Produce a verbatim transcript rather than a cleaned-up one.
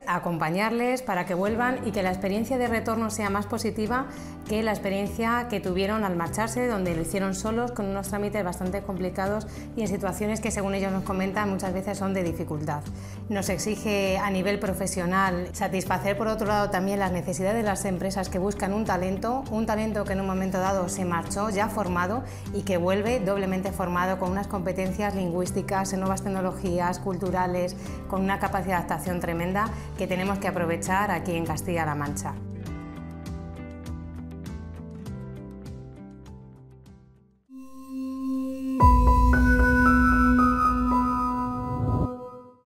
acompañarles para que vuelvan y que la experiencia de retorno sea más positiva que la experiencia que tuvieron al marcharse, donde lo hicieron solos, con unos trámites bastante complicados y en situaciones que, según ellos nos comentan, muchas veces son de dificultad. Nos exige a nivel profesional satisfacer, por otro lado, también las necesidades de las empresas que buscan un talento, un talento que en un momento dado se marchó ya formado y que vuelve doblemente formado con unas competencias lingüísticas, en nuevas tecnologías, culturales, con una capacidad de adaptación tremenda que tenemos que aprovechar aquí en Castilla-La Mancha.